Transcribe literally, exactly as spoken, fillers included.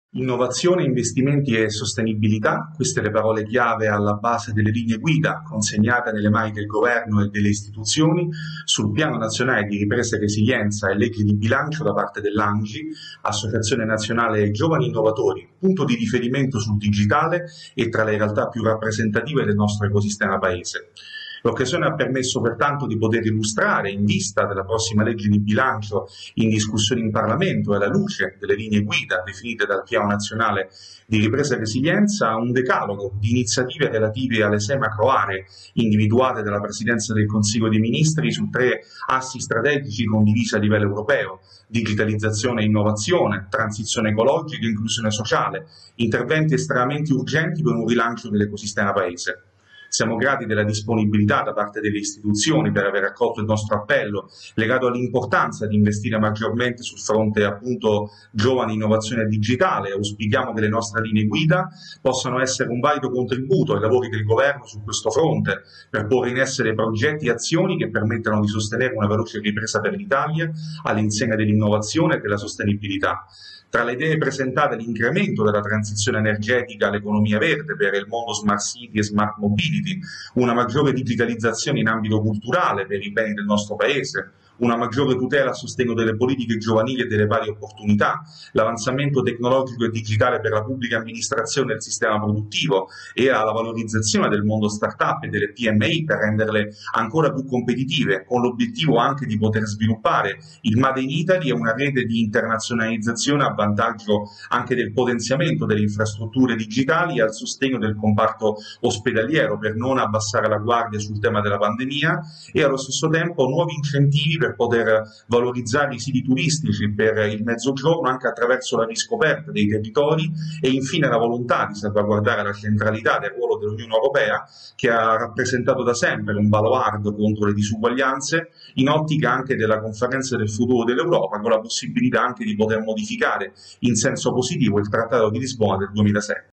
Innovazione, investimenti e sostenibilità, queste le parole chiave alla base delle linee guida consegnate nelle mani del governo e delle istituzioni sul Piano Nazionale di Ripresa e Resilienza e legge di bilancio da parte dell'A N G I, Associazione Nazionale Giovani Innovatori, punto di riferimento sul digitale e tra le realtà più rappresentative del nostro ecosistema paese. L'occasione ha permesso pertanto di poter illustrare, in vista della prossima legge di bilancio in discussione in Parlamento e alla luce delle linee guida definite dal Piano Nazionale di Ripresa e Resilienza, un decalogo di iniziative relative alle sei macro aree individuate dalla Presidenza del Consiglio dei Ministri su tre assi strategici condivisi a livello europeo: digitalizzazione e innovazione, transizione ecologica e inclusione sociale, interventi estremamente urgenti per un rilancio dell'ecosistema paese. Siamo grati della disponibilità da parte delle istituzioni per aver accolto il nostro appello legato all'importanza di investire maggiormente sul fronte appunto giovani, innovazione digitale. Auspichiamo che le nostre linee guida possano essere un valido contributo ai lavori del governo su questo fronte per porre in essere progetti e azioni che permettano di sostenere una veloce ripresa per l'Italia all'insegna dell'innovazione e della sostenibilità. Tra le idee presentate l'incremento della transizione energetica all'economia verde per il mondo smart city e smart mobility, una maggiore digitalizzazione in ambito culturale per i beni del nostro paese, una maggiore tutela a sostegno delle politiche giovanili e delle pari opportunità, l'avanzamento tecnologico e digitale per la pubblica amministrazione e il sistema produttivo e alla valorizzazione del mondo start-up e delle P M I per renderle ancora più competitive, con l'obiettivo anche di poter sviluppare il Made in Italy e una rete di internazionalizzazione a vantaggio anche del potenziamento delle infrastrutture digitali e al sostegno del comparto ospedaliero per non abbassare la guardia sul tema della pandemia e allo stesso tempo nuovi incentivi per per poter valorizzare i siti turistici per il Mezzogiorno anche attraverso la riscoperta dei territori e infine la volontà di salvaguardare la centralità del ruolo dell'Unione Europea, che ha rappresentato da sempre un baluardo contro le disuguaglianze in ottica anche della conferenza del futuro dell'Europa, con la possibilità anche di poter modificare in senso positivo il Trattato di Lisbona del duemilasette.